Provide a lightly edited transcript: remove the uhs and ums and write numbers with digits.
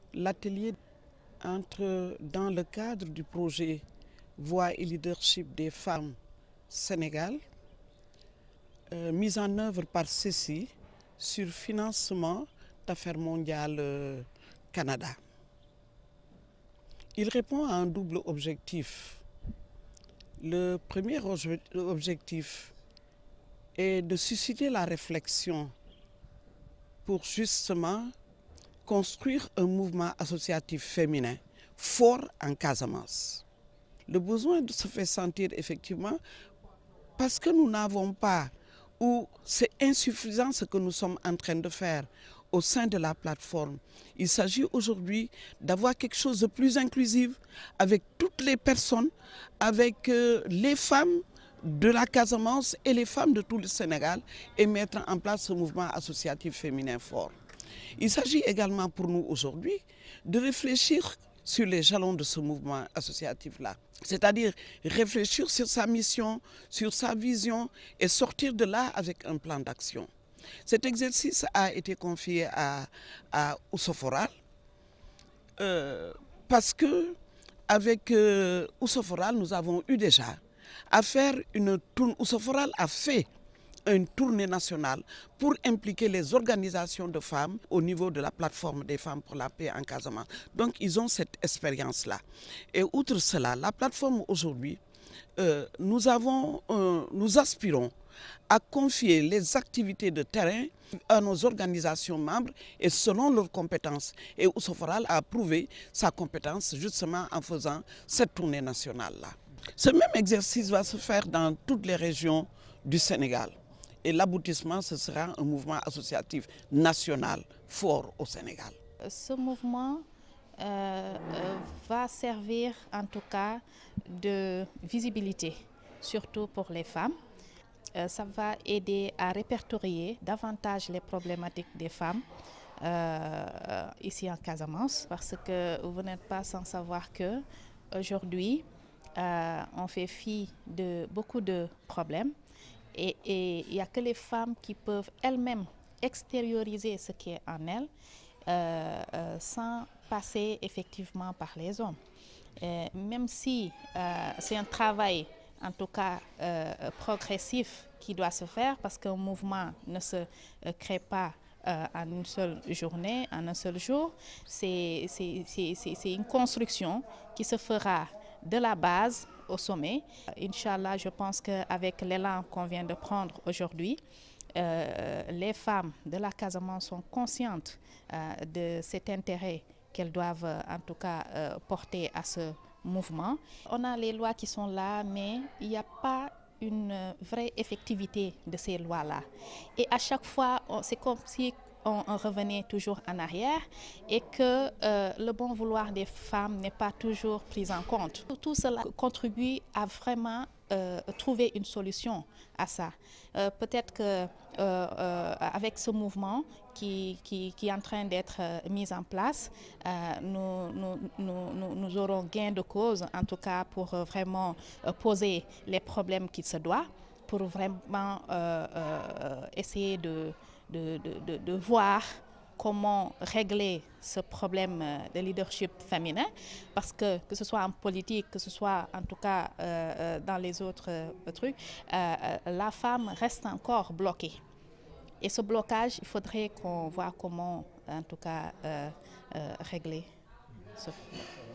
L'atelier entre dans le cadre du projet Voix et leadership des femmes Sénégal, mis en œuvre par CECI sur financement d'Affaires mondiales Canada. Il répond à un double objectif. Le premier objectif est de susciter la réflexion pour justement construire un mouvement associatif féminin fort en Casamance. Le besoin se fait sentir effectivement parce que nous n'avons pas, ou c'est insuffisant ce que nous sommes en train de faire au sein de la plateforme. Il s'agit aujourd'hui d'avoir quelque chose de plus inclusif avec toutes les personnes, avec les femmes de la Casamance et les femmes de tout le Sénégal et mettre en place ce mouvement associatif féminin fort. Il s'agit également pour nous aujourd'hui de réfléchir sur les jalons de ce mouvement associatif-là. C'est-à-dire réfléchir sur sa mission, sur sa vision et sortir de là avec un plan d'action. Cet exercice a été confié à Oussoforal parce que avec Oussoforal, nous avons eu déjà à faire une tournée. Oussoforal a fait une tournée nationale pour impliquer les organisations de femmes au niveau de la plateforme des femmes pour la paix en Casamance. Donc ils ont cette expérience-là. Et outre cela, la plateforme aujourd'hui, nous aspirons à confier les activités de terrain à nos organisations membres et selon leurs compétences. Et Oussoforal a prouvé sa compétence justement en faisant cette tournée nationale-là. Ce même exercice va se faire dans toutes les régions du Sénégal. Et l'aboutissement, ce sera un mouvement associatif national fort au Sénégal. Ce mouvement va servir en tout cas de visibilité, surtout pour les femmes. Ça va aider à répertorier davantage les problématiques des femmes ici en Casamance, parce que vous n'êtes pas sans savoir que aujourd'hui on fait fi de beaucoup de problèmes. Et il n'y a que les femmes qui peuvent elles-mêmes extérioriser ce qui est en elles sans passer effectivement par les hommes. Même si c'est un travail, en tout cas progressif, qui doit se faire, parce qu'un mouvement ne se crée pas en une seule journée, en un seul jour. C'est une construction qui se fera de la base au sommet. Inch'Allah, je pense qu'avec l'élan qu'on vient de prendre aujourd'hui, les femmes de la Casamance sont conscientes de cet intérêt qu'elles doivent en tout cas porter à ce mouvement. On a les lois qui sont là, mais il n'y a pas une vraie effectivité de ces lois-là. Et à chaque fois, c'est comme si on revenait toujours en arrière et que le bon vouloir des femmes n'est pas toujours pris en compte. Tout cela contribue à vraiment trouver une solution à ça. Peut-être qu'avec ce mouvement qui est en train d'être mis en place, nous aurons gain de cause, en tout cas pour vraiment poser les problèmes qu'il se doit, pour vraiment essayer de voir comment régler ce problème de leadership féminin, parce que ce soit en politique, que ce soit en tout cas dans les autres trucs, la femme reste encore bloquée. Et ce blocage, il faudrait qu'on voit comment en tout cas régler ce problème.